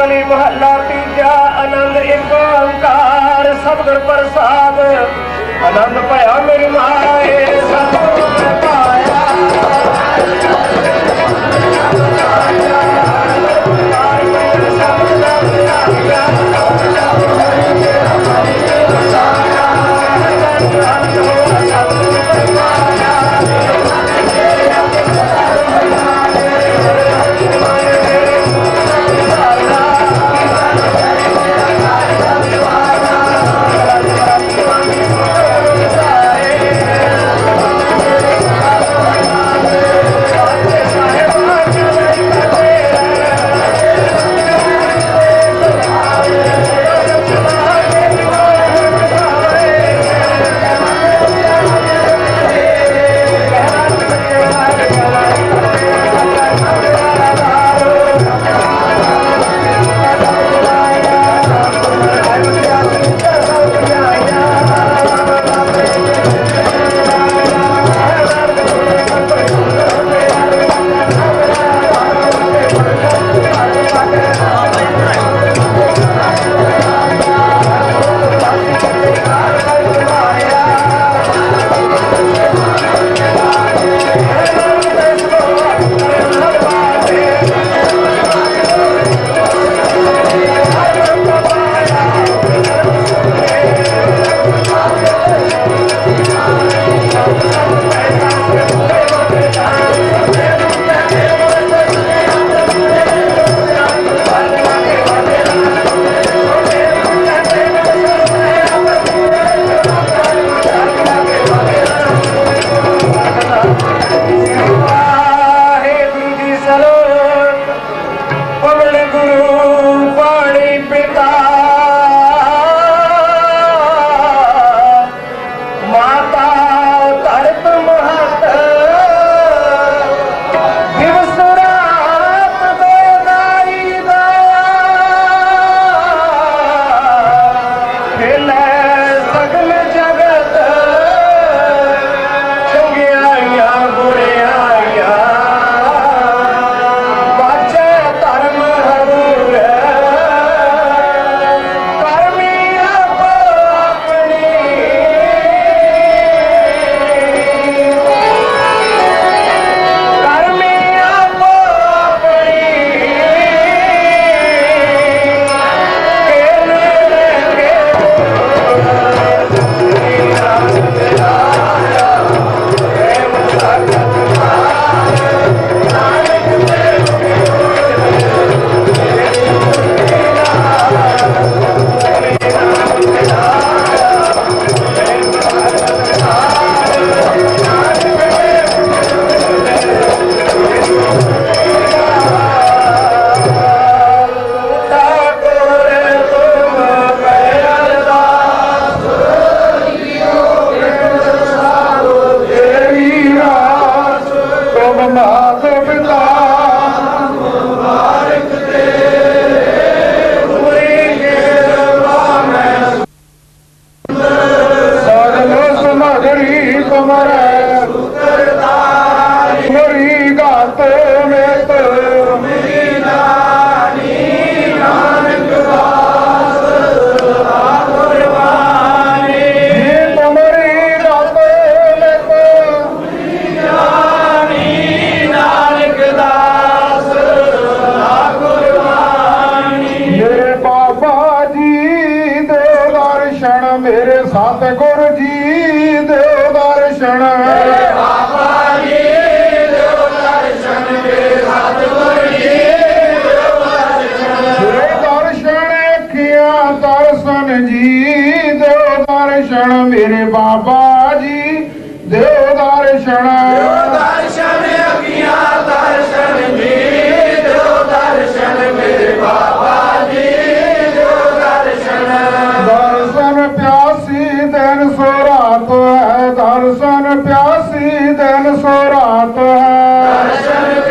Ramli महला तीजा आनंद एक ओंकार सतगुर प्रसाद आनंद पाया मेरी माए सतगुर पाया मेरे बाबा जी देव दर्शन दर्शन जी देव दर्शन मेरे बाबा जी देव दर्शन दर्शन प्यासी दिन सो रात है दर्शन प्यासी दिन सो रात है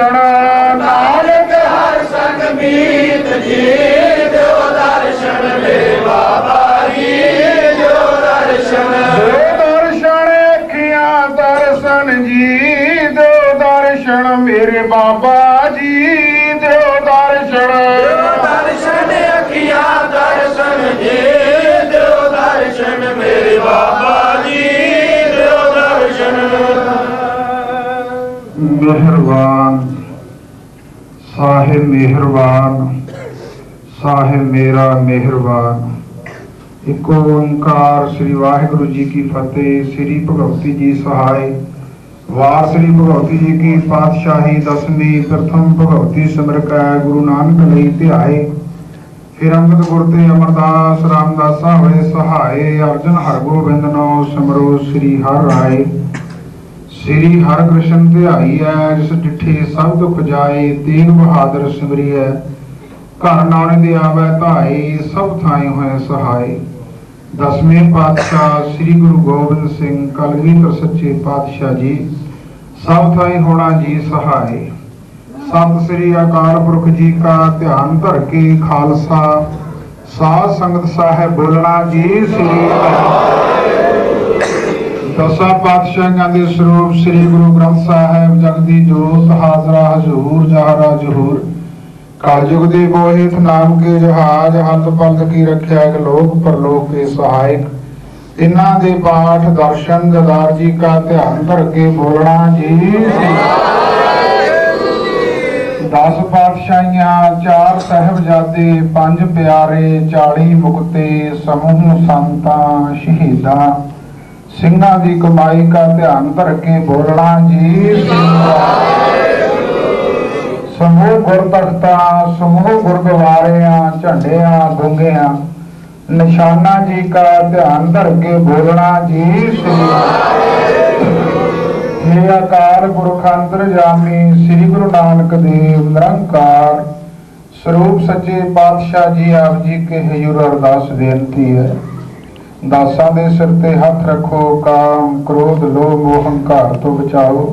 दर्शन नानक हर संग मीत जी दो दर्शन मेरे बाबा जी दो दर्शन अखियां दर्शन जी दो दर्शन मेरे बाबा जी दो दर्शन अखियां दर्शन जी दो दर्शन मेरे बाबा जी दो दर्शन मेहरबान साहिब मेहरबान साहिब मेरा मेहरबान। एक ओंकार श्री वाहिगुरु जी की फतेह। श्री भगवती जी सहाय। वार श्री भगवती जी की पातशाही दसवीं प्रथम भगवती सिमर कै गुरु नानक लई ध्याए। फिर अंगद गुर ते अमरदास रामदासा होए सहाय। अर्जन हरगोबिंद नो सिमरो श्री हर राय। श्री हर कृष्ण ध्याई है जिस डिठे सब दुख जाए। तेग बहादुर सिमरी है घर नानक दे आवे धाए। सब थाई होए सहाय। दसवें पातशाह श्री गुरु गोबिंद सिंह कलगीधर सच्चे पातशाह जी सब थाई होना जी सहाय। सत श्री अकाल पुरख जी का ध्यान धर के खालसा साध संगत साहिब बोलना जी श्री दसा पातशाहियां दे स्वरूप श्री गुरु ग्रंथ साहिब जगदी जोत हाजरा हजूर जहरा जहूर। कलयुग दे बोहित नाम के जहाज हथ पलट की रख्या एक लोक परलोक के सहायक। तिन्हां दे पाठ दर्शन ददार जी का ध्यान धर के बोलना जी। 10 पातशाहियां 4 साहिबजादे 5 प्यारे 40 मुक्ते समूह संतां शहीदां सिंघां दी कमाई का ध्यान धर के बोलना जी। समूह गुर तख्ता समूह गुरुद्वारियां झंडियां गुंगियां निशाना जी का ध्यान धर के बोलना जी। हे अकाल पुरख अंतरजामी श्री गुरु नानक देव निरंकार स्वरूप सच्चे पातशाह जी आप जी के हजूर अरदास बेनती है। दासां दे सिर ते हथ रखो। काम क्रोध लोभ मोह हंकार तो बचाओ।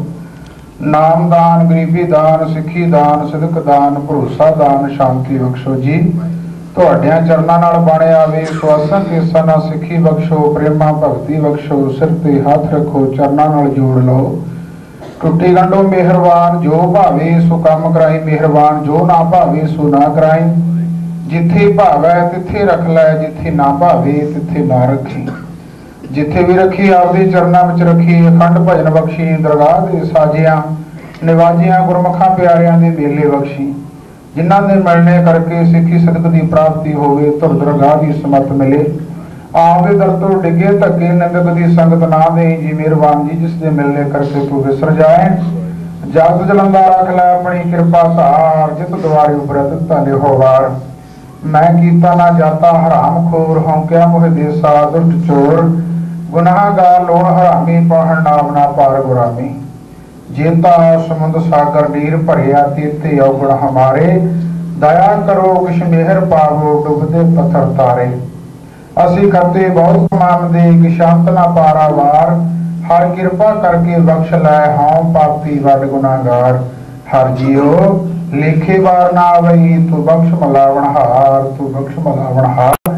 नाम दान गरीबी दान सिੱਖੀ दान सिदक दान भरोसा दान शांति बख्शो जी। ਤੁਹਾਡਿਆਂ ਚਰਨਾਂ ਨਾਲ ਬਣ ਆਵੇ ਸਵਾਸਾਂ ਕੇਸਾਂ ਨਾਲ ਸਿੱਖੀ ਬਖਸ਼ੋ ਪ੍ਰੇਮਾ ਭਗਤੀ ਬਖਸ਼ੋ। ਸਿਰ ਤੇ ਹੱਥ ਰੱਖੋ ਚਰਨਾਂ ਨਾਲ ਜੋੜ ਲਓ। ਟੁੱਟੀ ਗੰਢੋ ਮਿਹਰਬਾਨ ਜੋ ਭਾਵੇ ਸੋ ਕੰਮ ਕਰਾਈ। ਮਿਹਰਬਾਨ ਜੋ ਨਾ ਭਾਵੇ ਸੋ ਨਾ ਕਰਾਈ। ਜਿੱਥੇ ਭਾਵੈ ਤਿੱਥੇ ਰੱਖ ਲੈ ਜਿੱਥੇ ਨਾ ਭਾਵੇ ਤਿੱਥੇ ਨਾ ਰੱਖੀ। जिथे भी रखी आपदे चरणा विच रखी। अखंड भजन बख्शी दरगाह दे साजियां निवाजियां गुरमुखां प्यारियां दे मेले बख्शी। जिन्हां दे मिलने करके सिੱਖੀ सदक की प्राप्ति होवे धुर दरगाह की समत मिले। आपदे दर तो डिगे धक्के निंदक की संगत ना दे जी मेहरबान जी। जिस दे मिलने करके तू विसर जाए। जगत जलंदा रख लै अपनी कृपा धार। जित द्वारे उबरत ताले होवार। मैं कीता ना जाता हराम खोर हों क्या मोह देसा दुष्ट चोर। गुनाहगार लोड़ हरामी पहन नाम ना पार गुरामी। जेता समुद्र सागर नीर भरिया तीते अवगुण हमारे। दया करो किश मेहर पावो डुबदे पत्थर तारे। असी करते बहुत कमांदे कि शांत ना पारा वार। हर कृपा करके बख्श लै हों पापी वड गुनाहगार। हर जियो लेखे बार ना वही तू बख्श मलावण हार तू बख्श मलावण हार।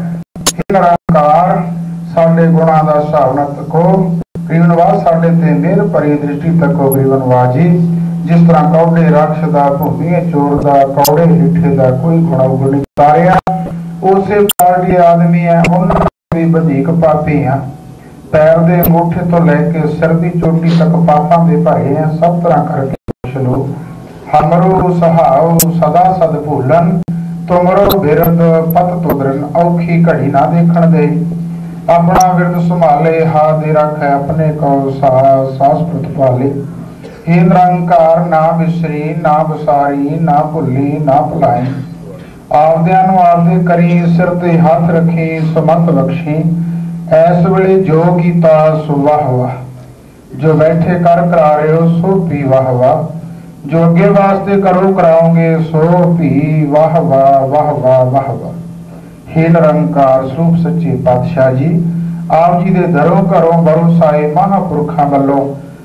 निरंकार साडे गुणा दा हिसाब ना तको गरीबनवाज साडे ते मेहर भरी दृष्टि तको गरीबनवाज जी। जिस तरह कौड़े राक्ष दा भूमि चोर दा कौड़े लिठे दा कोई गुण अवगुण नहीं तारिया। उसे पार्टी आदमी है उन्हां भी वधीक पापी है। पैर दे अंगूठे तो लैके सिर दी चोटी तक पापां दे भरे हैं। सब तरह करके चलो हमरो सहाओ सदा सद भूलन। तुमरो बिरद पत तुदरन औखी घड़ी ना देखण दे। अपना विरद संभाले हा दे रखे अपने को सास प्रतिपाले। हे निरंकार ना बिसरी ना बसारी ना भुली ना भुलाई। आपदियां नूं आपदे करी सिर ते हथ रखी समत बख्शी। ऐस वेले जो कीता सो वाह वाह। जो बैठे कर करा रहे हो सो भी वाह वाह। जो अगे वास्ते करो कराओगे सो भी वाह वाह वाह वाह वाह वाह। हे निरंकार स्वरूप सच्चे पातशाह जी आप जी दे दरों घरों बरोसाए महापुरखों वालों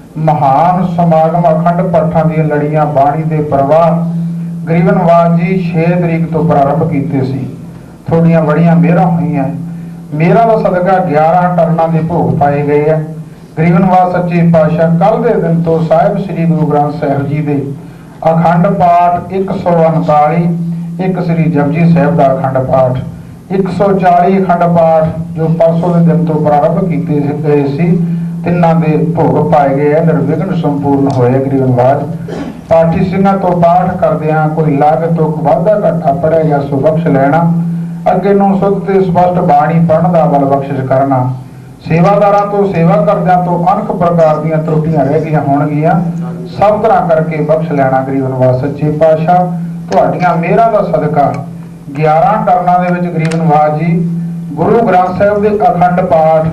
महान समागम अखंड पाठां दी लड़ियां बाणी दे प्रवाह गरीब नवाज जी 6 तरीक तो प्रारंभ कीते सी। थोड़ियां बड़ियां मेहरां होईयां। मेरा दा सदका 11 टरना दे भोग पाए गए है। गरीब नवाज सच्चे पातशाह कल दे दिन तो साहिब श्री गुरु ग्रंथ साहिब जी दे अखंड पाठ 139, एक श्री जपजी साहिब का अखंड पाठ 140 अखंड पाठ जो परसों के दिन तो प्रारंभ किए गए सी, तिन्हां दे भोग पाए गए हैं। निर्विघ्न संपूर्ण होए। गरीब नवाज पाठी सिंहां तो पाठ करदियां कोई लाग तो वाधा घाटा पढ़िया गया सो बख्श लेना। अगे नूं सुध ते स्पष्ट बाणी पढ़न दा बल बख्शिश करना। सेवादारां तो सेवा करदियां तो अनेक प्रकार दीयां त्रुटियां रह गईयां होणगीयां, सब तरह करके बख्श लेना। गरीब नवाज सच्चे पातशाह तुहाडीआं मेहरां दा सदका 11 टरनां दे विच गरीब नवाज जी गुरु ग्रंथ साहिब दे अखंड पाठ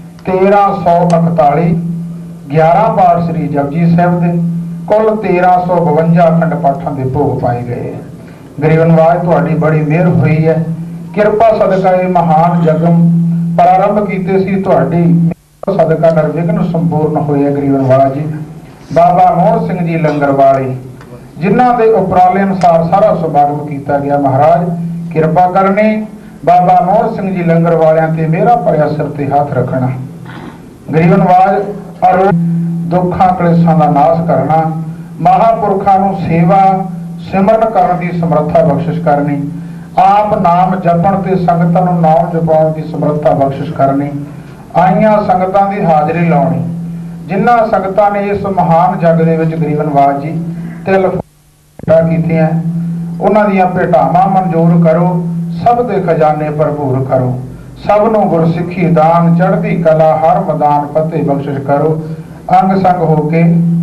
1341, 11 पाठ श्री जपजी साहिब दे कुल 1352 अखंड पाठां दे भोग पाए गए। गरीब नवाज तुहाडी बड़ी मेहर हुई है। किरपा सदका ये महान जगम प्रारंभ कीते सी, तुहाडी सदका निर्विघ्न संपूर्ण होए। गरीब नवाज जी बाबा मोहन सिंह जी लंगर वाले जिन्हां दे उपराले अनुसार सारा समागम किया गया। महाराज किरपा करनी बाबा मोहन सिंह जी लंगर वालियां ते मेरा भरिया सिर ते हाथ रखना। गरीब नवाज अरो दुखां कलेसां दा नाश करना। महापुरखां नूं सेवा सिमरन करन दी समर्था बख्शिश करनी। आप नाम जपण ते संगतां नूं नाम जपाउण दी समर्था बख्शिश करनी। आईयां संगतां दी हाज़री लाउणी। जिन्हां संगतां ने इस महान जग दे विच गरीब नवाज जी तिल कीतियां उन्हां दीयां भेटावां मंजूर करो। सब दे खजाने भरपूर करो। सब नूं गुरसिੱਖੀ दान चढ़दी कला हर मैदान फतेह बख्शिश करो। अंग संग होके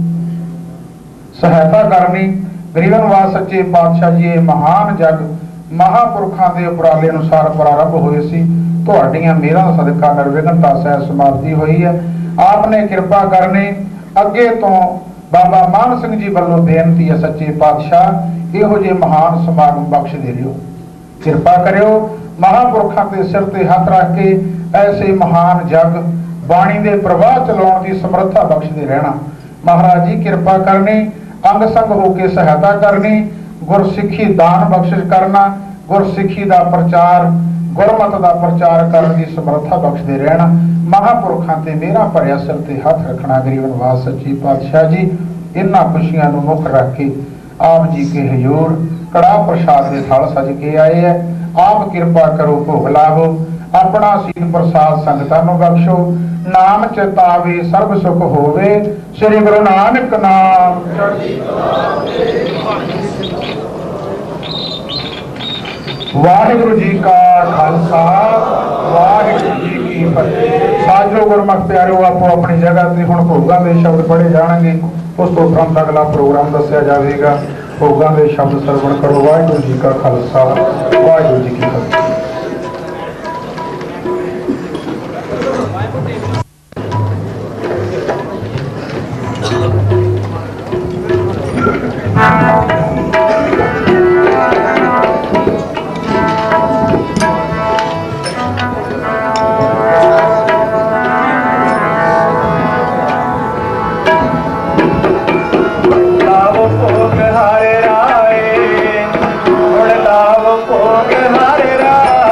सहायता करनी। गरीब नवाज सच्चे पातशाह जी महान जग महापुरखों के उपराले अनुसार प्रारंभ हुए सी। तुहाडीआं मेहरां दा सदका निर्विघ्नता सह समाप्ति हुई है। आपने कृपा करनी। अगे तो बाबा मान सिंह जी वालों बेनती है सच्चे पातशाह इहो जे महान समागम बख्श दे रहियो। कृपा करियो महापुरखों के सिर ते हाथ रख के ऐसे महान जग बाणी दे प्रवाह चलाउण दी समर्था बख्शदे रहना। महाराज जी कृपा करनी। अंग संग होके सहायता करनी। गुरसिੱਖੀ दान बख्शिश करना। गुरसिੱਖੀ दा प्रचार गुरमत दा प्रचार करने की समर्था बख्शदे रहना। महापुरखों ते मेरा भरिया सिर ते हाथ रखना। गरीब नवाज सच्ची पातशाह जी इन्हां खुशियां नूं मुख रख के आप जी के हजूर कड़ा प्रसाद के थाल सज के आए है। आप कृपा करो भोग लावो। अपना सीध प्रसाद संगतां नूं बख्शो। नाम चेतावे सर्व सुख होवे। श्री गुरु नानक नाम वाहिगुरु जी का खालसा वाहिगुरु जी की फतेह। साजो गुरमख प्यारो आपो अपनी जगह से हुण भोगां दे शब्द पढ़े जाणगे। उस तो तुरंत अगला प्रोग्राम दस्सिया जाएगा। भोगां दे शब्द सरवण करो। वाहिगुरु जी का खालसा वाहिगुरु जी की फतेह। भोग हरे राय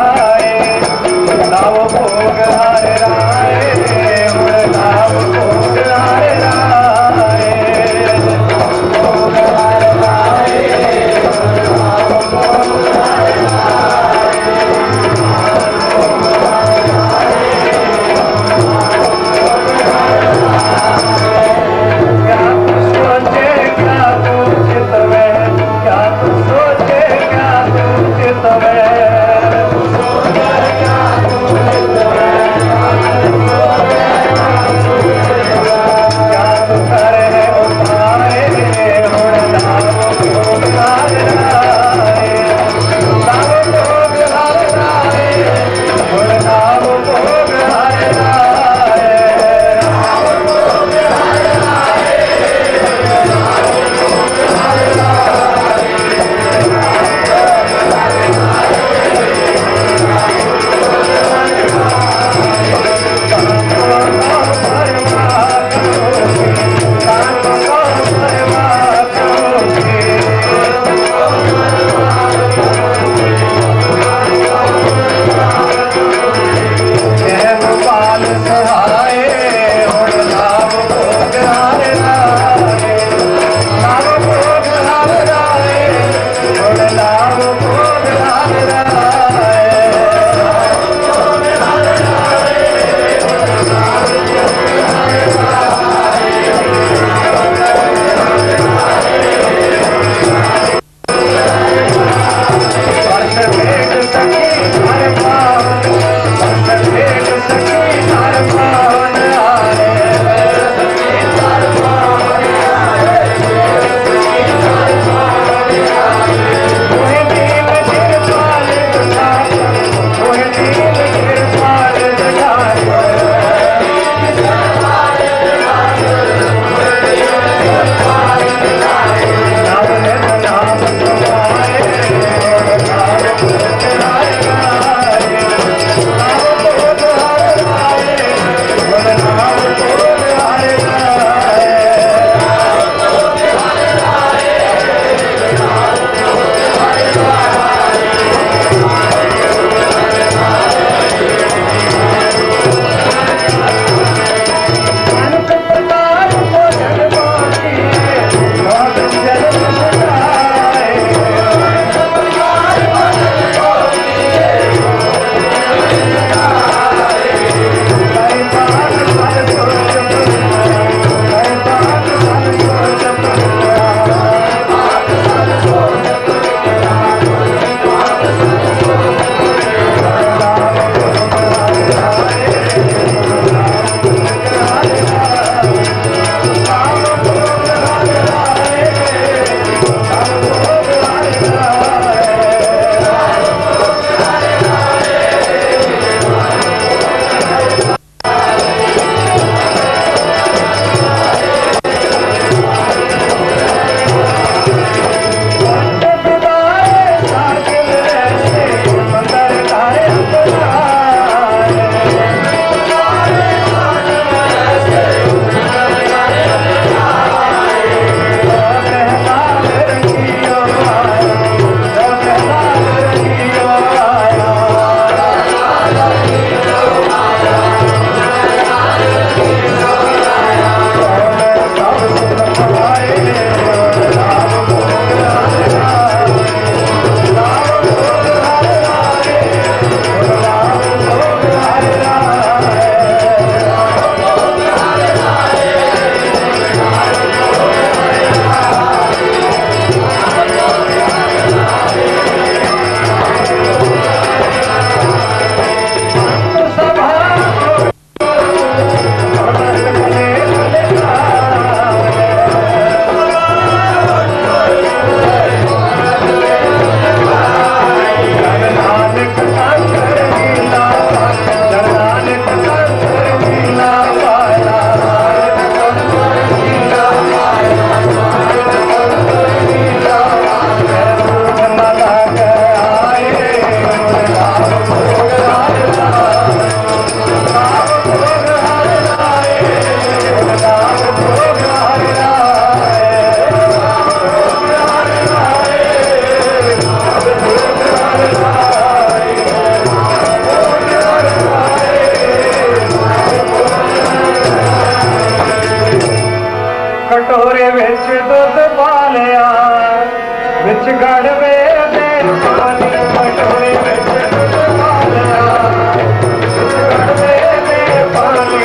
विच गड़वे दे पानी कटोरे विच मालिया विच गड़वे दे पानी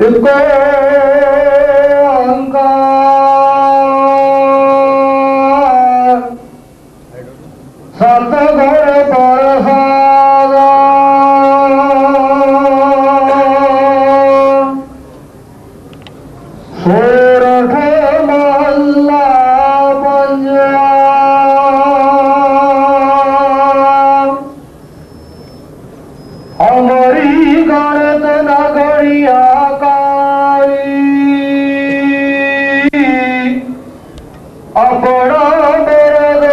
इको अंकार सतगुर प्रसादा सोरठ महला पंजा हमारी गणत नगरिया अपना मेरे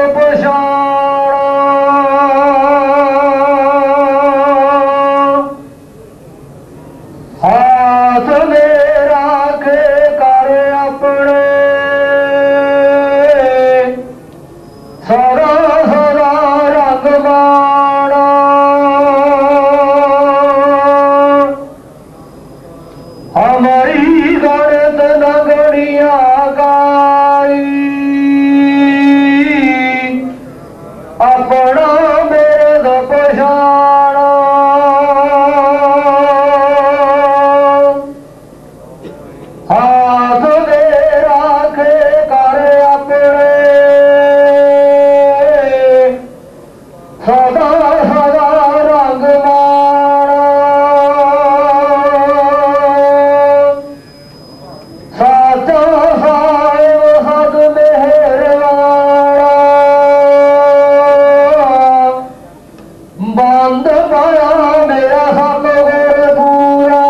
पछाड़ा हाथ में राखे कर अपने सदा सदा रंग बाड़ा हमारी गणत नगरिया अपना मेरे पछाड़ा हाथ दे राखे कर अपने सदा सदा रंग माड़ा साचा साहिब सद मेहरवाड़ा बंद पाया मेरा सतगुर पूरा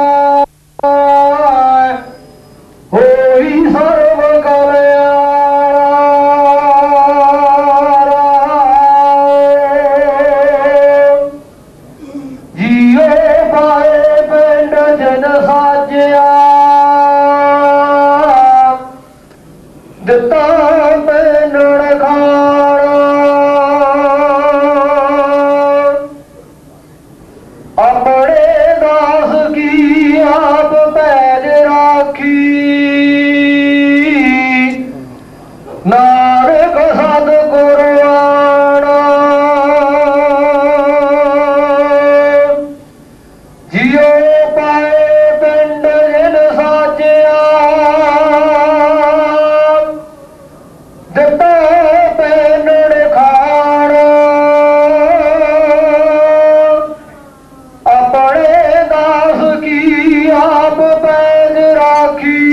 होई सर्व कल्याण जियो पाए पिंड जन साजिया दिता पिंड खाना अपने दास की आप पैज राखी नानक सतगुरवाणा जियो पाए पिंड जिन साजिया दिता पिंड खाना अपने दास की आप पैज राखी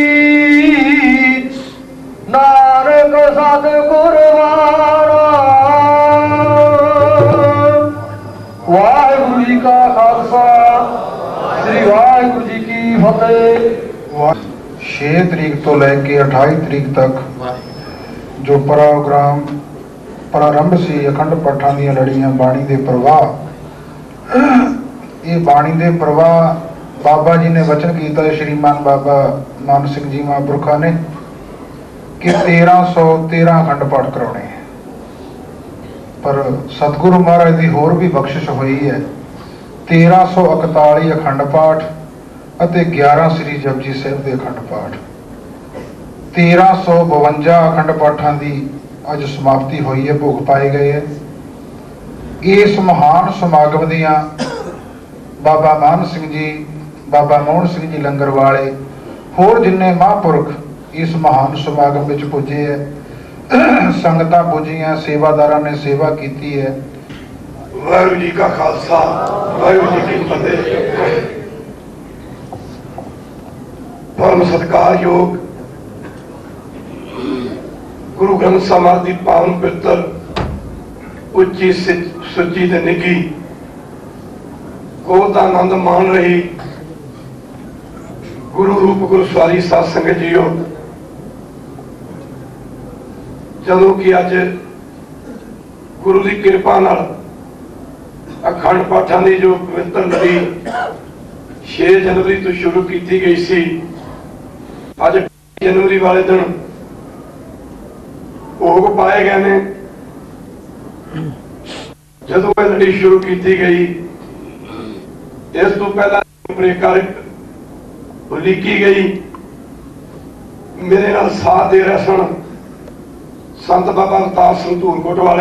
नानक सतगुरवाणा वाहिगुरु जी का खालसा श्री वाहिगुरु जी की फतेह। 6 तरीक तो लेके 28 तरीक तक जो प्रोग्राम प्रारंभ से अखंड पाठां दी लड़ियां बाणी दे प्रवाह ये बाणी दे प्रवाह बाबा जी ने वचन किया श्रीमान बाबा मान सिंह जी महापुरखा ने कि 1313 अखंड पाठ कराने हैं पर सतगुरु महाराज की होर भी बख्शिश हुई है 1341 अखंड पाठ ਅਤੇ 11 श्री जपजी साहिब के अखंड पाठ 1352 अखंड पाठां की अज समाप्ति हुई है भोग पाए गए हैं। इस महान समागम दियां बाबा मान सिंह जी बाबा मोहन सिंह जी लंगर वाले होर जिन्ने महापुरख इस महान समागम में पुजे है संगतां पुजियां सेवादारां ने सेवा की है। वाहिगुरू जी का खालसा वाहिगुरू जी की फतेह। परम सत्कार योग गुरु ग्रंथ साहिब की पावन पवित्र उच्ची सुची ते निगी को आनंद मान रही गुरु रूप गुरु सवारी साध संगत जीओ जदों कि अज गुरु की कृपा नाल अखंड पाठां की जो पवित्र लड़ी 6 जनवरी तो शुरू की गई सी अज जनवरी वाले दिन भोग पाए गए ने। जदों यह लड़ी शुरू की गई इस तो पहला लिखी गई मेरे नाल साथ दे रहे सन संत बाबा अवतार सिंह धूलकोट वाले,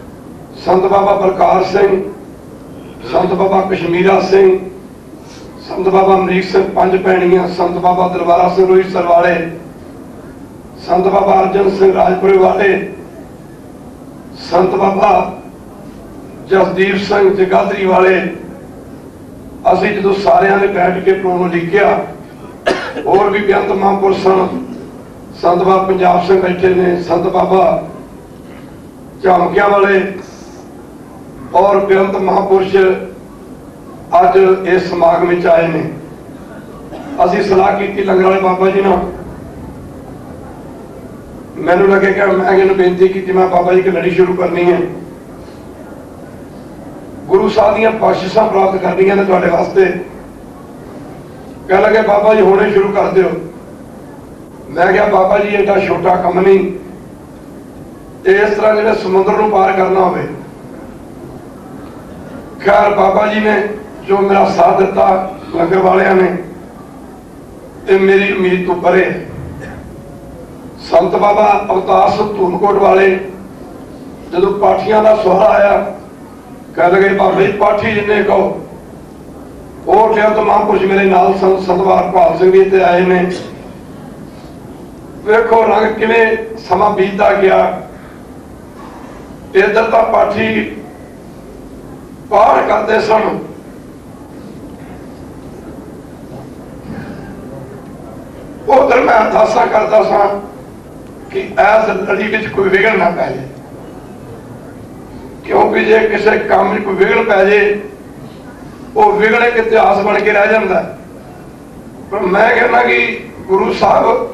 संत बाबा बलकार सिंह, संत बाबा कश्मीरा सिंह, संत बाबा अमरीक सिंह पंज पैणियां, संत बाबा दरबारा सिंह रोही सरवाले, संत बाबा अर्जन सिंह राजपुरे वाले, संत बाबा जसदीप सिंह जगाधरी वाले, असी जो सारिया ने बैठ के प्रोनो लिखिया, और भी बेअंत महापुरुष संत बाबा पंजाब सिंह बैठे ने, संत बाबा झामकिया वाले और बेअंत महापुरुष अज इस समागम में आए ने। असी सलाह की लंगर वाले बाबा जी ना, मैनू लगे कि मैं इन्हें बेनती की मैं बाबा जी की लड़ी शुरू करनी है, गुरु साहब दी बख्शिशां प्राप्त करनी है तुहाडे वास्ते। कह लगे बाबा जी होने शुरू कर दो। मैं क्या बाबा जी एडा छोटा कम नहीं, इस तरह जो समुद्र को पार करना हो। खैर बाबा जी ने जो मेरा साथ दिता लंगर वालियां ने, ये मेरी उम्मीद तो परे। संत बाबा अवतार सिंह धूलकोट वाले जो पाठियां का सवाल आया, कह लगे बाबे पाठी जिन्हें कहो। और बेअंत महापुरुष मेरे नाल संत हरपाल सिंह जी आए ने। वेखो रंग किवें समा बीतता गया। इधर तो पाठी पाठ करते सन, उधर मैं अरदासा करता सा कि इस लड़ी में कोई विघन ना पै जाए, क्योंकि जे किसी काम में कोई विघन पै जाए वो विघन एक इतिहास बन के रह जाता है। पर मैं कहना कि गुरु साहब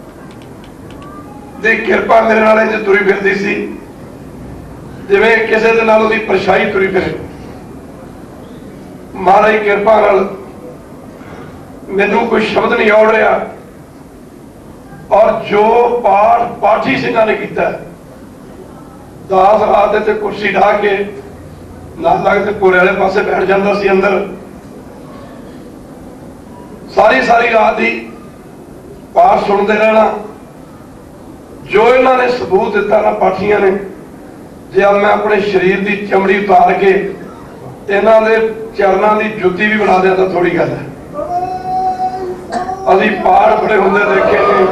की कृपा मेरे नाल इंज तुरी फिरदी सी जिवें किसी दे नाल उहदी परछाई तुरी फिरे। महाराज की कृपा नाल मैनू कोई शब्द नहीं औड़ रहा। और जो पाठ पाठी सिंह ने किया, दास रात ते कुर्सी ढा के नाल लगते पूरे वाले पासे बैठ जाता सी अंदर, सारी सारी रात ही पाठ सुनते रहना। जो इन्होंने सबूत दिता ना पाठियां ने, जे मैं अपने शरीर की चमड़ी उतार के इन्हों के चरणों की जुत्ती भी बना दिया तो थोड़ी गल है। अभी पाठ बड़े होंगे देखे ने,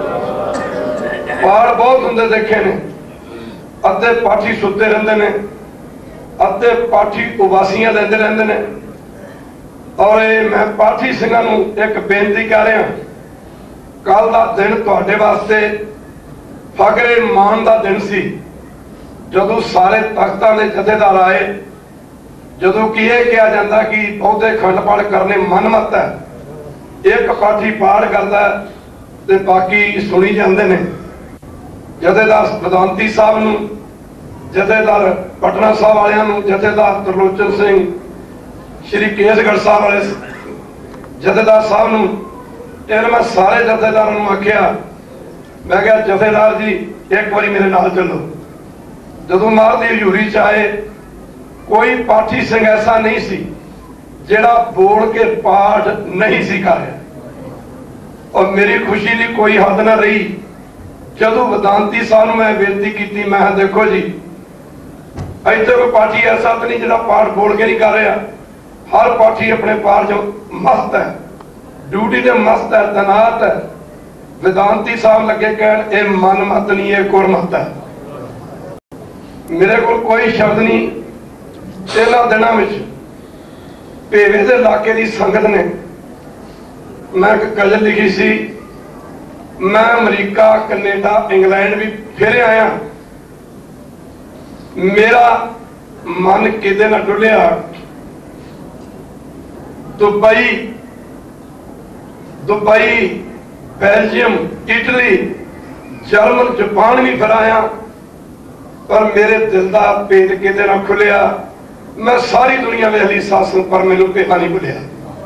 पाठ बहुत होंगे देखे ने। अद्धे पाठी सुते रहते हैं, अद्धे पाठी उबासियां लेते रहते हैं। और मैं पाठी सिंघां नूं एक बेनती कर रहा, कल का दिन तुहाडे वास्ते फखरे मान का दिन सी, जदों सारे तख्तां दे जथेदार आए, जदों कि यह कहा जाता कि बहुते खंड पाठ करने मन मत है, एक पाठी पाठ करता है ते बाकी सुनी जाते हैं। जथेदार वेदांती साहब नूं, जथेदार पटना साहब वालियां नूं, जथेदार त्रिलोचन सिंह, श्री केसगढ़ साहब वाले जथेदार साहब नूं, इन्हें मैं सारे जथेदारों नूं आख्या, मैं क्या जथेदार जी एक बारी मेरे नाल चलो। जदों महाराज दी हजूरी च आए, कोई पाठी सिंह ऐसा नहीं सी जिहड़ा बोल के पाठ नहीं सी कर रहा। और मेरी खुशी की कोई हद ना रही जदों वेदांती साहब मैं बेनती की, मैं देखो जी इतने कोई पाठी ऐसा तो नहीं जिहड़ा पाठ बोल के नहीं कर रहा। हर पाठी अपने पाठ जो मस्त है, ड्यूटी से मस्त है, तैनात है। वेदांती साहब लगे कहन ये मन मत नहीं, ये गुरमत है। मेरे को कोई शब्द नहीं। इन्होंने दिनों में भेवे के इलाके की संगत ने मैं एक गजल लिखी सी, मैं अमरीका कनेडा इंग्लैंड भी फिर आया, मेरा मन किदे ना डुलिया। Dubai Dubai Belgium Italy German Japan भी फिर आया, पर मेरे दिल का भेद किदे ना खुलिया। मैं सारी दुनिया में अली शासन पर मैनू भेदा नहीं भुलिया।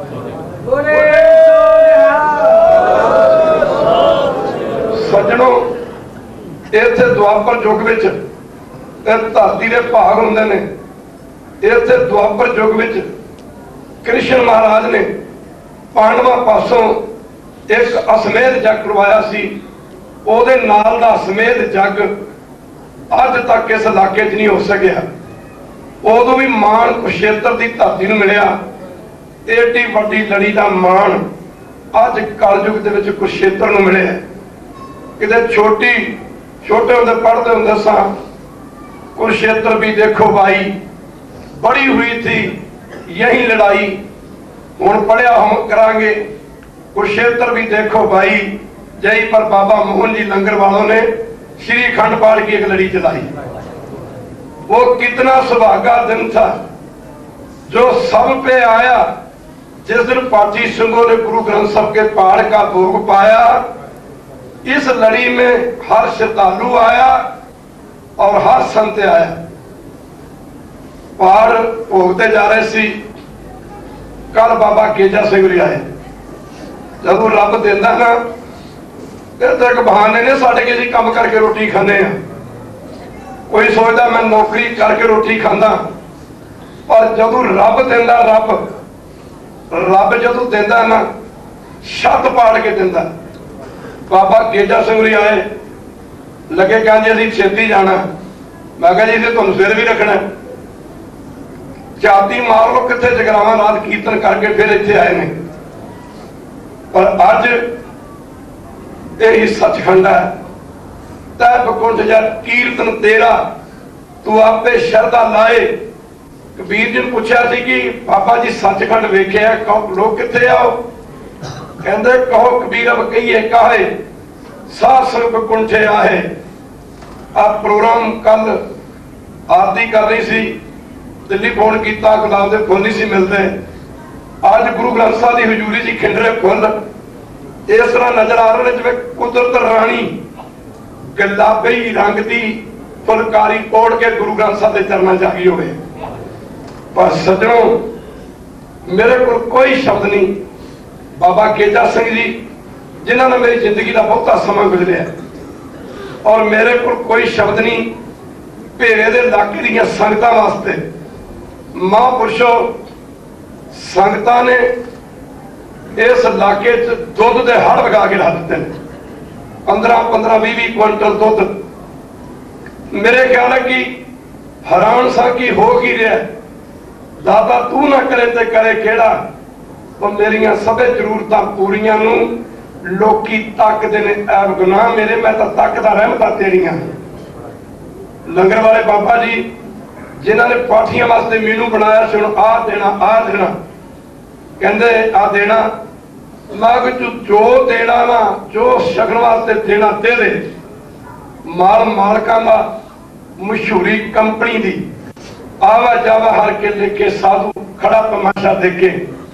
सज्जनों, इत्थे दुआपर युग विच धरती के भाग होंदे ने। इत्थे दुआपर युग विच कृष्ण महाराज ने पांडवां पासों एक असमेध जग करवाया सी। ओदे नाल दा असमेध जग अज तक इस इलाके च नहीं हो सकिया। उदों भी मान कुशेत्र की धरती नूं मिलिया, एडी वड्डी लड़ी का मान अज कलयुग दे विच कुरुक्षेत्र नूं मिलिया। किते छोटे होंदे पढ़ते होंदे सा कुरुक्षेत्र भी देखो भाई बड़ी हुई थी यही लड़ाई, हुण पढ़िया हम करांगे कुरुक्षेत्र भी देखो भाई। जय पर बाबा मोहन जी लंगर वालों ने श्री अखंड पाठ की एक लड़ी चलाई। वो कितना सुभागा दिन था जो सब पे आया जिस दिन पाठी सिंहों ने गुरु ग्रंथ साहब के पाठ का भोग पाया। इस लड़ी में हर श्रद्धालु आया और हर संत आया। पाठ भोगते जा रहे सी। कल बाबा गेजा सिंह जी आए। जदों रब देंदा ना तो एक बहाने ने साढ़े के जी काम करके रोटी खाने हैं। कोई सोचता मैं नौकरी करके रोटी खांदा, पर जदों रब देंदा रब जदों देंदा ना छत पाड़ के देंदा। बाबा गेजा सिंह जी आए, लगे कहते असीं छेती जाना। मैं कहा जी तुहानूं सिर भी रखना, छाती मार लो कितने जगरावां रात कीर्तन करके फिर इत्थे आए ने। पर अज यही सचखंड है। तै बकुंठ जा कीर्तन तेरा तू आपे शरदा लाए। कबीर जी ने पूछा सी कि बाबा जी सचखंड वेख्या, लोग किथे आओ? कहते कहो कबीर अब कहिए काहे सार संग बकुंठे आहे। आप प्रोग्राम कल आरती कर रही सी, दिल्ली फोन किया, गुलाब के फुल नहीं सी मिलते। अज गुरु ग्रंथ साहब की हजूरी च खिंडरे फुल इस तरह नजर आ रहे जिवें कुदरत राणी गुलाबी रंग की फुलकारी ओढ़ के गुरु ग्रंथ साहब के चरणों च आ गई होवे। पर सज्जनों मेरे को कोई शब्द नहीं। बाबा गेजा सिंह जी जिन्होंने मेरी जिंदगी का बहुता समा गुजरिया और मेरे को कोई शब्द नहीं। भेरे दे इलाके दी संगतां वास्ते महापुरुषों संगतां ने इस इलाके दुध के हड़ लगा के रख दिते हैं। 15-15, 20 क्विंटल दुध। मेरे ख्याल है कि हैरान सा कि हो की रहा। दादा तू ना करे ते करे केड़ा। तो मेरिया सबे जरूरतां पूरियां नूं लोकी तकदे ने ऐब गुनाह मेरे, मैं तो तकदा रहमतां तेरियां। लंगर वाले बाबा जी जिन्होंने पाठियां वास्ते मेनू बनाया सुन आ देना कहते आ देना। मैं जो देना वा जो शगन वास्ते देना दे दे। माल मालकां दा मशहूरी कंपनी दी आवा जावा हर के लेके साधु खड़ा तमाशा देखे।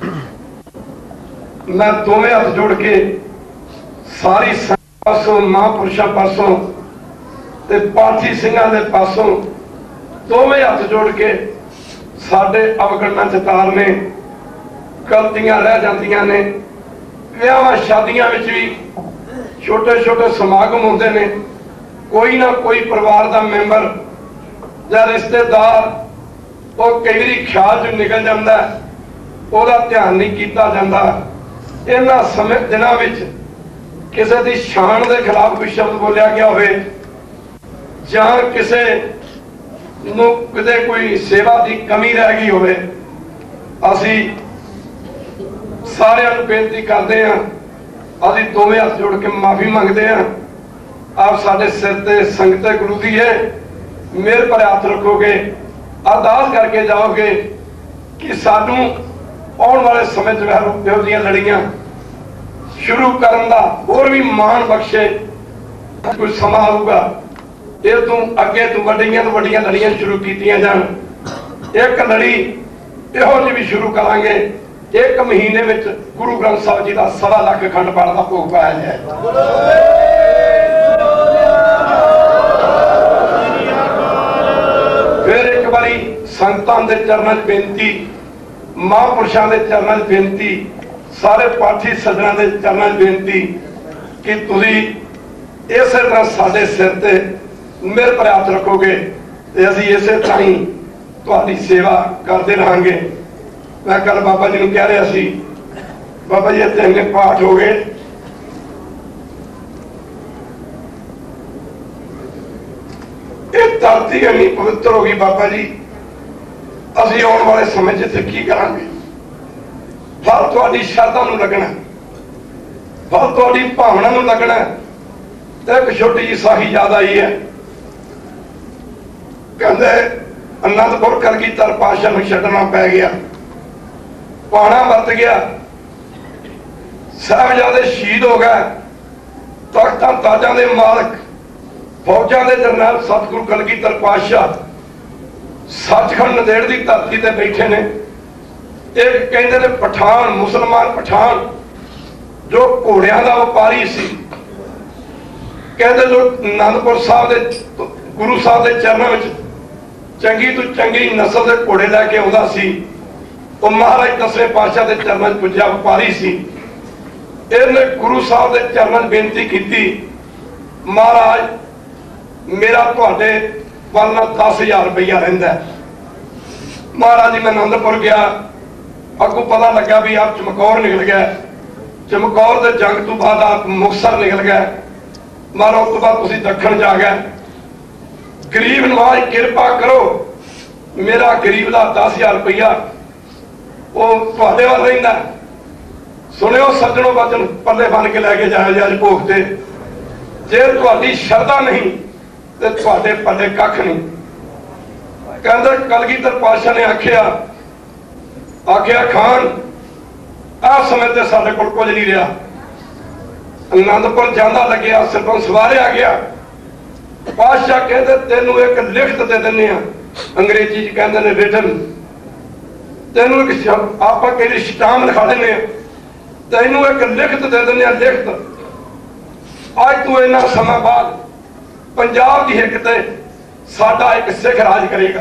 मैं दोवें हाथ जोड़ के सारी पासों महापुरुषों पासों ते पाठी सिंहां दे पासों दोवें हाथ जोड़ के साडे अवगणना चितार ने गलतियां रह जांदियां ने। विआहां शादियां विच भी छोटे छोटे समागम होंदे ने, कोई ना कोई परिवार का मैंबर या रिश्तेदार वो कई बार ख्याल च निकल जाता है, उसका ध्यान नहीं किया जाता। इन्हां समय दिनों में किसी की शान के खिलाफ कोई शब्द बोलिया गया हो जां किसे नूं किते कोई सेवा की कमी रह गई हो, असी सारिਆਂ ਨੂੰ बेनती करते हैं, अभी दोवें हाथ जोड़ के माफी मंगते हैं। आप साडे सिर ते संगत गुरु दी है, मेरे पर हाथ रखोगे, अरदास करके जाओगे कि सानू आने वाले समय जो लड़ियां शुरू करन दा होर भी मान बख्शे। कोई समा आऊगा ये तू अगे तू वड्डियां लड़ियां शुरू कीतियां जान। एक लड़ी इहो जी भी शुरू करांगे। एक महीने में गुरु ग्रंथ साहब जी का 1.25 लाख अखंड पाठ का भोग पाया जाए। फिर एक बारी संगतां दे चरणों च बेनती, महापुरुषों के चरणों च बेनती, सारे पाठी सज्जणों के चरणों च बेनती कि तुसी इस तरह साडे सिर ते मेरे पर हाथ रखोगे तो असीं इसे तरह ही तुहाडी सेवा करते रहांगे। मैं कल बाबा जी ने कह रहा सी, बाबा जी इतने पाठ हो गए, धरती इन्नी पवित्र हो गई बाबा जी, असीं आने वाले समय जिथे की करांगे। फल तुहाडी शरधा नूं लगना, फल तुहाडी भावना नूं लगना। तो एक छोटी जी साही याद आई है, कहते आनंदपुर कलगीधर पातशाह नूं छड्डना पै गया, पाना वरत गया, साहिबजादे शहीद हो गए, तख्तां ताजां दे मालक फौजां दे जरनैल सतगुरु कलगीधर पातशाह सचखंड नदेड़ की धरती ते बैठे ने। एक कहते ने पठान, मुसलमान पठान जो घोड़ियां का व्यापारी सी, कहते जो आनंदपुर साहब दे गुरु साहब के चरणों में चंगी तो चंगी नस्ल के घोड़े लैके आता सी, वो महाराज 10वें पातशाह के चरणों में पुज्जा व्यापारी सी। इन्हें गुरु साहब के चरणों में बेनती की, महाराज मेरा तुहाडे वल 10,000 रुपया रहिंदा है। महाराज जी मैं आनंदपुर गया, अगों पता लगा भी आप चमकौर निकल गया, चमकौर के जंग तो बाद आप मुक्तसर निकल गए, मारा उस तो बाद तुसीं दखण जा गए। गरीब नवाज कृपा करो, मेरा गरीब का 10,000 रुपया वो तुहाडे वल रहिंदा। सुनियो सज्जणों, वचन पल्ले बन के लैके जाओ जी अज भोग ते, जे तुहाडी शरधा नहीं तो तुहाडे पल्ले कख नहीं। कहंदे कलगीधर पातशाह ने आख्या खान आ समय ते साडे कोल कुछ नहीं रहा। आनंदपुर जांदा लग्या, सिरों सवारिया गया। पातशाह कहते तेनू एक लिखत दे दिंदे आ, अंग्रेजी च कहंदे ने रिटन, तेनू एक आपां कहदे स्टाम लिखा दिंदे आ, तेनू एक लिखत दे दिंदे आ, लिखत अज तू इन्ना समय बाद पंजाब की हिक ते साडा एक सिख राज करेगा,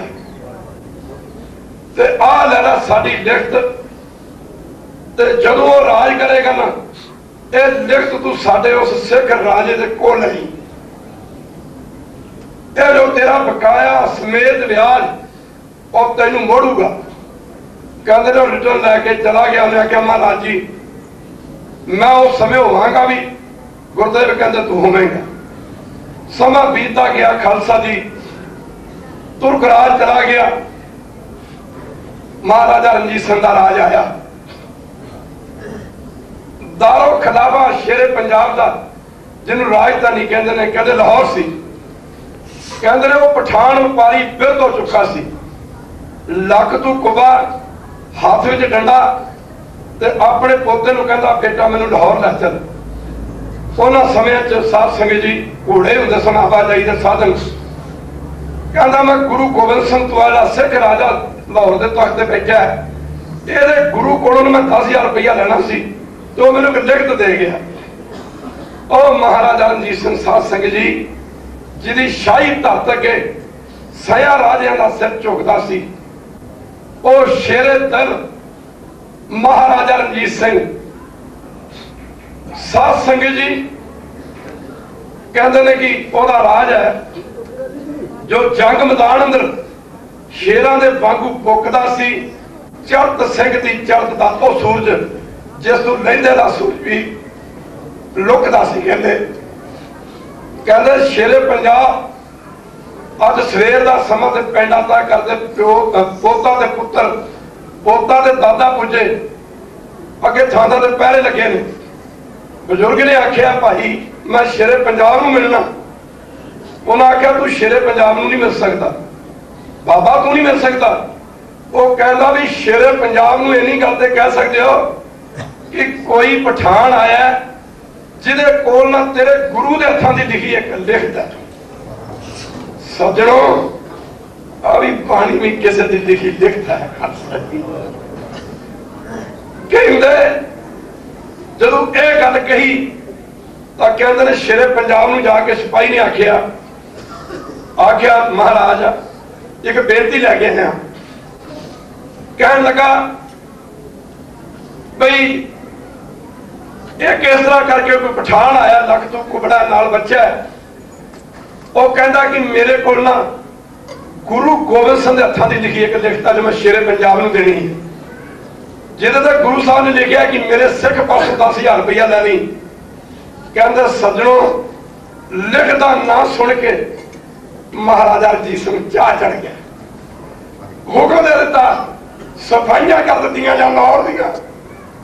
ते आ लैला साडी लिखत, ते जदों वो राज करेगा ना, ये लिखत तू साडे उस सिख राजे दे कोल लई, ये जो तेरा बकाया समेत ब्याज और तेनू मोड़ूगा। कहते ने रिटर्न लैके चला गया, उन्हें आख्या महाराज जी मैं उस समय होवांगा भी, गुरुदेव कहते तू होवेंगा। समा बीतता गया, खालसा जी तुर्क राज चला गया, महाराजा रणजीत सिंह का राज आया। दारो खिलाफा शेरे पंजाब का जिन्होंने राजधानी कहते हैं, कहते लाहौर सी, कहते ने वो पठान व्यापारी बिरध हो चुका सी, लक तू कुबा हाथ में डंडा, ते अपने पोते नूं कहंदा बेटा मैनूं लाहौर लै चल। उन्हां समय साध संगत जी घोड़े हुंदे सन, आवाजाई दे साधन। कहंदा मैं गुरु गोबिंद सिंह तुआला सिख राजा लाहौर के तख्त ते बैठा है, ये गुरु कोलों मैं 10,000 रुपया लेना सी, तो मैनूं एक लिखत दे गया। और महाराजा रणजीत सिंह साध संगत जी जिहदी शाही धरत अगे सया राजियां दा सिर झुकदा सी, और शेरे दिल महाराजा रणजीत सिंह साध संगत जी कहते हैं कि वह राज है जो जंग मैदान अंदर शेरां दे वांगू पुकदा सी। चढ़त सिंह दी चढ़त दा ओ सूरज जिस तों लहिंदे दा सूरज भी लुकदा सी। कहते शेरे पंजाब अज सवेर का समा ते पिंडां तय करते प्यो पोता ते पुत्र, पोता ते दादा पुजे, अगे थांदा ते पहरे लगे ने। बजुर्ग ने आख्या भाई मैं शेरे पंजाब नूं मिलना, उन्हें आख्या तू शेरे पंजाब नूं नहीं मिल सकता, बाबा तू नहीं मिल सकता। वो कहता भी शेरे पंजाब नूं इन्नी गल ते कह सकते हो कि कोई पठान आया जिहदे कोल ना तेरे गुरु दे हत्थां दी लिखी एक लिखत है। सज्जणों आ भी पानी भी किसी दी लिखी लिखत है। कहते जदों ये गल कही तो कहते ने शेरे पंजाब नूं जाके सिपाही ने आख्या महाराज एक बेनती लैके आया। कहन लगा बई ये किस तरह करके कोई पठान आया लख तो कुबड़ा नाल बच्चा है, वो कहता कि मेरे को ना गुरु गोबिंद सिंह के हत्थां दी लिखी एक लिखत जो मैं शेरे पंजाब नूं देनी है, जिहदे ते गुरु साहब ने लिखा कि मेरे सिख पासों 10,000 रुपया लैनी। कहते सज्जणों लिखता ना सुन के महाराजा रणजीत सिंह चाह चढ़ गया, हुक्म दे दिता सफाइयां कर दित्तियां जां लाहौर दियां,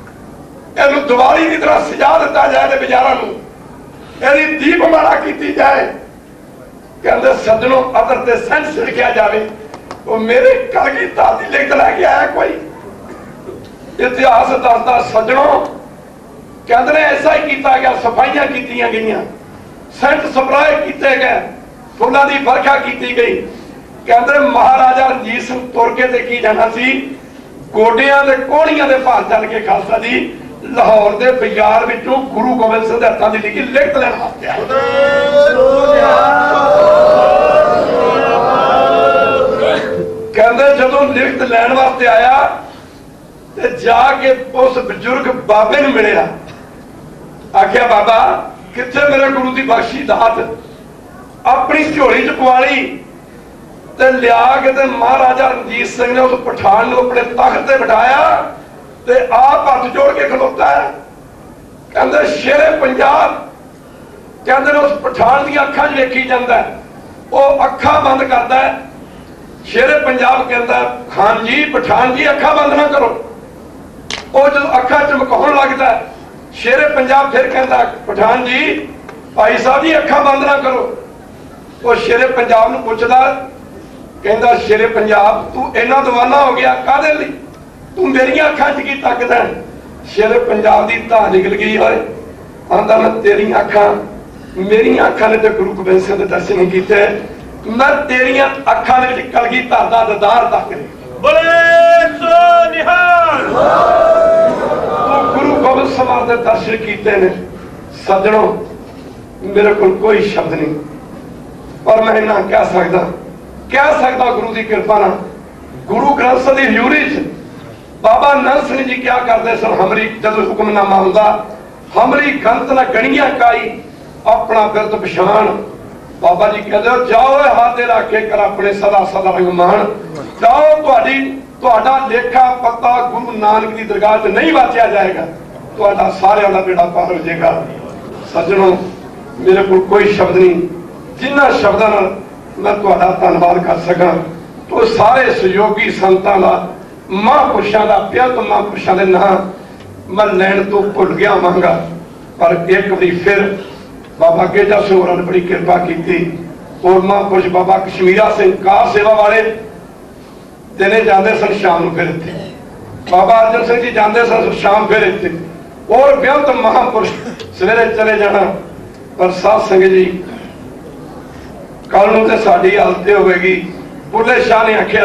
ਇਹਨੂੰ ਦੀਵਾਲੀ ਦੀ ਤਰ੍ਹਾਂ ਸਜਾ ਦਿੱਤਾ ਜਾए ਤੇ ਬਾਜ਼ਾਰਾਂ ਨੂੰ ਇਹਦੀ ਦੀਪਮਾਲਾ ਕੀਤੀ जाए। कहते सज्जनों अदर ते सेंस लिखा जाए। वो मेरे कलगीधर दी लिख लैके आया कोई इतिहास दसदा सज्जनों कहते ने ऐसा ही किया गया, सफाइयां की गई, सेंट स्प्रे किए गए, फुलों की बरखा की गई। कहते महाराजा रणजीत सिंह तुर के की जाना सी गोडियां दे कोहणियां दे भार चल के खालसा जी लाहौर के बाजार विचों गुरु गोबिंद सिंह दे हत्थां दी लिखी लिखत लैण वास्ते आया। कहते जदों लिखत लैण वास्ते आया ते जाके उस बजुर्ग बाबे नूं मिलिया, आखिया बाबा कित्थे मेरे गुरु की बख्शी दात, अपनी झोली च पवाली ते लिया के ते महाराजा रणजीत सिंह ने उस पठान नूं अपने तख्त ते बिठाया ते आप हाथ जोड़ के खलोता है। कहते शेरे पंजाब कहते उस पठान दी अखां च वेखी जांदा है, वो अखां बंद करता है। शेरे पंजाब कहता खान जी पठान जी अखां बंद ना करो, वो जो अखां चमकाउण लगता है शेरे पंजाब फिर कहता पठान जी भाई साहब जी अखां बंद ना करो। वो शेरे पंजाब नूं पुछदा कहता शेरे पंजाब तू इन्ना दीवाना हो गया काहदे लई, तू मेरियां अखां च की तकदा है। शेरे पंजाब दी धां निकल गई होए, आंदा मैं तेरियां अखां मेरियां अखां ने ते गुरु गोबिंद सिंह दे दर्शन कीते, मैं तेरियां अखां दे विच कलगीधर दा दीदार तक बोले सो निहाल। गुरु गोबिंद सिंह दे दर्शन कीते ने सज्जनों, मेरे को कोई शब्द नहीं पर मैं इन्ना कह सकदा गुरु की कृपा नाल। गुरु ग्रंथ साहिब दी हजूरी च बाबा नानक सिंह जी क्या करते सन, हमरी जदों हुक्मनामा हुंदा हमरी गंत ना गणियां काई अपना बिरद पछाण। बाबा जी कहते जाओ हाथ रख के कर अपने सदा सदा रंगमान, जाओ तुहाडा लेखा पता गुरु नानक की दरगाह च नहीं वाचिया जाएगा, तुहाडा सारिਆਂ ਦਾ बेड़ा पार हो जाएगा। सज्जनों मेरे को कोई शब्द नहीं, जिन्हां शब्दां नाल मैं तुहाडा धन्नवाद कर सकां तो सारे सहयोगी संतां दा महापुरुषां दा बेअंत महापुरुषां दे नाम मैं लैण तो भुल गया होवांगा। पर एक बारी फिर बाबा गेजा सिंह होरां ने बड़ी कृपा की और महापुरुष बाबा कश्मीरा सिंह कार सेवा वाले दिने जाते सन शाम को फिर इत्थे, बाबा अर्जन सिंह जी जाते सन शाम फिर इत्थे और बेअंत महापुरुष सवेरे चले जाना। पर साध संगत जी कल नूं ते साडी हालत होगी। बुल्ले शाह ने आखिया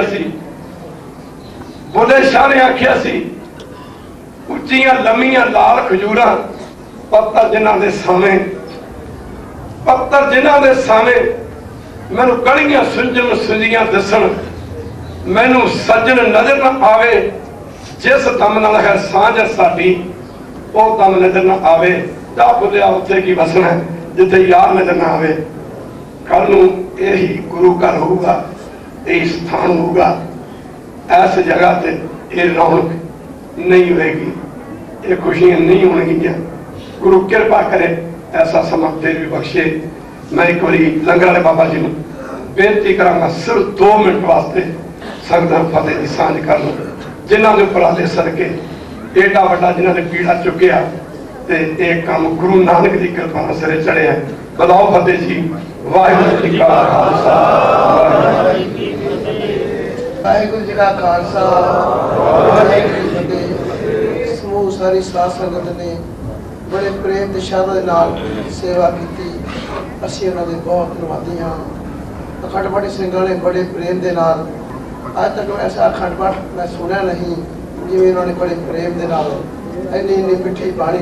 सी उच्चियां लम्मियां लाल खजूरां पत्तर जिन्हां दे सामे मैनू गलियां सुंजियां दसन, मैनू सज्जन नजर न आवे, जिस दम नाल है सांझ साडी वो दम नजर न आवे। जा बुलिया उत्थे की वसना जिथे यार नजर न आवे। कल नूं यही गुरु घर होगा, यही स्थान होगा, ऐस जगह ते ये रौनक नहीं होगी, ये खुशियां नहीं होंगी। गुरु कृपा करे ऐसा समा फिर भी बख्शे। मैं एक बार लंगर वाले बाबा जी को बेनती करांगा सिर्फ 2 मिनट वास्ते संगतां फतेह की सांझ कर लो, जिन्हां दे उपराले सदके एडा वड्डा जिन्हां ने पीड़ा चुकिया ते एक काम गुरु नानक की कृपा नाल सिरे चढ़िया। बधाओ फतेह जी। वाहिगुरू जी का खालसा वाहिगुरू जी का खालसा वाहिगुरू जी की फतेह। समूह सारी साध संगत ने बड़े प्रेम ते श्रद्धा दे नाल सेवा की, असीं उन्हां दे बहुत धन्नवादी हां। अखंड पाठी ਸਿੰਘਾਂ ने बड़े प्रेम दे नाल अज तक ऐसा अखंड पाठ मैं सुनिया नहीं जिवें उन्होंने बड़े प्रेम दे नाल इन्नी मिठी बाणी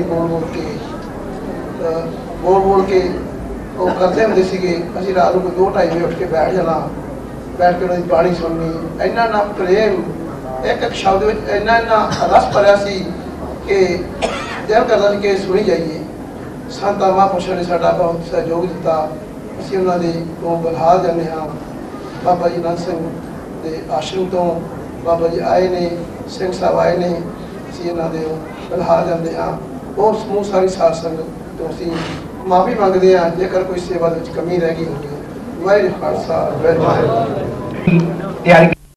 बोल के वो करते होंगे सीगे। असीं रात को 2-2:30 बजे उठ के बैठ जाना, बैठ के उन्होंने बाणी सुननी। इन्ना ना प्रेम एक शब्द में इन्ना रस भरिया सी कि दिल करदा सी कि सुनी जाइए। संतां महापुरुषां ने साडा बहुत सहयोग दिता, असीं उन्हां दे तो बलहाल जाने हाँ। बाबा जी नानक सिंह दे आश्रम तो बाबा जी आए ने, सिंह साहब आए ने, असीं उन्हां दे बलहाल जाते हाँ। और समूह सारी साध संगत तो असीं माफ़ी मंगते हैं जेकर कोई सेवा कमी रह गई होगी। वाहिगुरू खालसा वाहिगुरू।